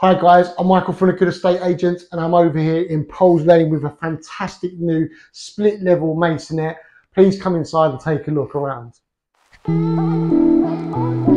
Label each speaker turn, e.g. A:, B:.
A: Hi guys, I'm Michael from the Good Estate Agents and I'm over here in Pyrles Lane with a fantastic new split level masonette. Please come inside and take a look around.